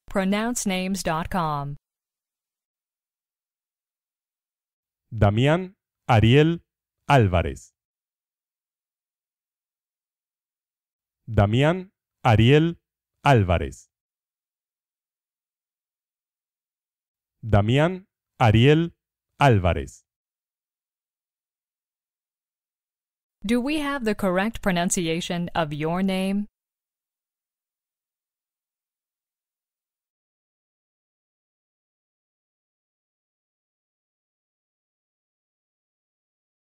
pronouncenames.com. Damián, Ariel, Álvarez. Damián, Ariel, Álvarez. Damián, Ariel, Álvarez. Do we have the correct pronunciation of your name?